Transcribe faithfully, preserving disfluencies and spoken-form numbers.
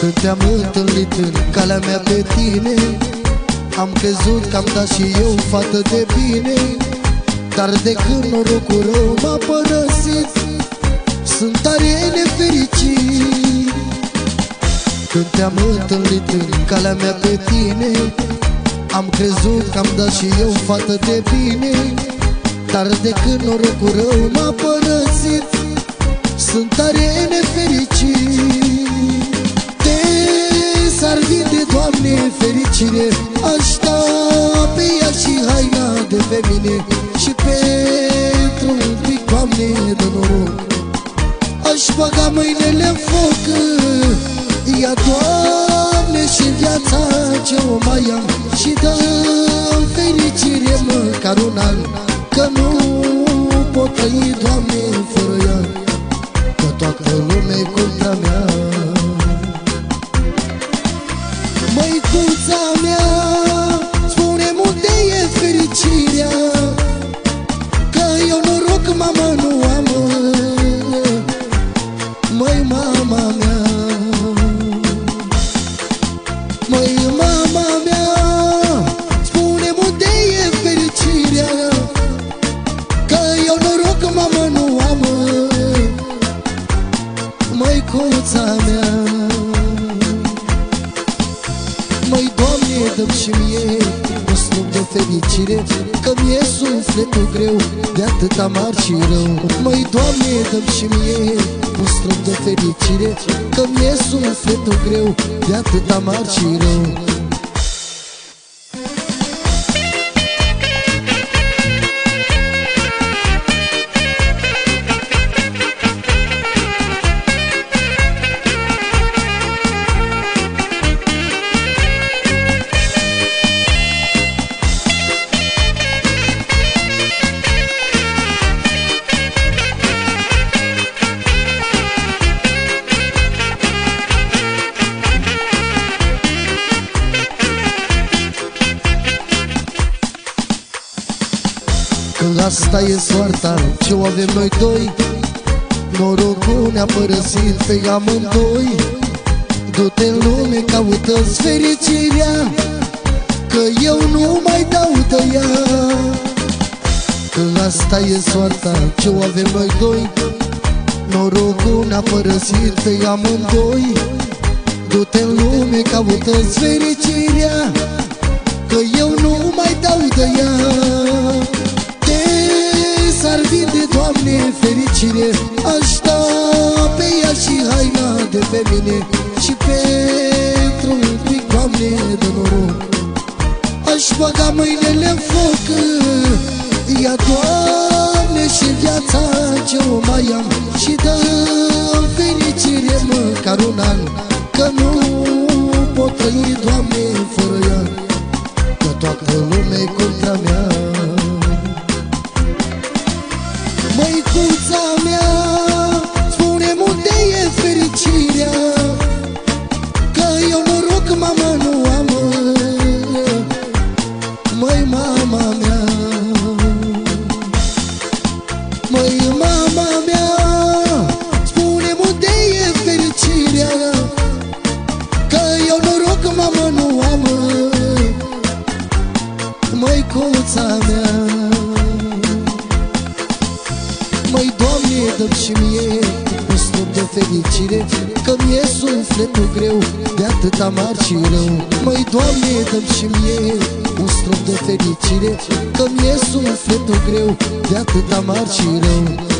Când te-am întâlnit în calea mea pe tine, am crezut că am dat și eu fată de bine, dar de când norocul rău m-a părăsit, sunt tare nefericit. Când te-am întâlnit în calea mea pe tine, am crezut că am dat și eu fată de bine, dar de când norocul rău m-a părăsit, sunt tare nefericit. S-ar vinde, Doamne, fericire, aș da pe ea și haina de pe mine, și pentru un pic, Doamne, de noroc aș băga mâinile-n foc. Ia, Doamne, și viața ce o mai am, și dă-mi fericire măcar un an, că nu pot trăi, Doamne, fără ea, că toată lumea e contra mea. Măicuța mea, spune-mi unde e fericirea, că eu noroc, mama, nu am. Măi, mama mea, măi, mama mea, spune-mi unde e fericirea, că eu noroc, mama, nu am. Măicuța mea, măi, Doamne, dă-mi și mie un snoop de fericire, că mi-e sufletul greu de atâta mari și rău. Măi, Doamne, dă-mi și mie un snoop de fericire, că mi-e sufletul greu de atâta mari și rău. Că asta e soarta ce-o avem noi doi, norocul ne-a părăsit pe amândoi. Du-te în lume, caută-ți fericirea, că eu nu mai dau de ea. Că asta e soarta ce-o avem noi doi, norocul ne-a părăsit pe amândoi. Du-te în lume, caută-ți fericirea, că eu nu mai dau de ea. S-ar vinde, Doamne, fericire, aș da pe ea și haina de pe mine, și pentru un pic, Doamne, de noroc aș băga mâinile-n foc. Ia, Doamne, și viața ce o mai am, și dă-mi fericire măcar un an, că nu pot trăi, Doamne, fără ea, că toată lumea e contra mea. Măicuța mea, spune-mi unde e fericirea, că eu noroc, mama, nu am. Măi, mama mea, măi, mama mea, spune-mi unde e fericirea, că eu noroc, mama, nu am. Măicuța mea, măi, Doamne, dă-mi și mie un snoop de fericire, că mi-e sufletul greu de atâta mari și rău. Măi, Doamne, dă-mi și mie un snoop de fericire, că mi-e sufletul greu de atâta mari și rău.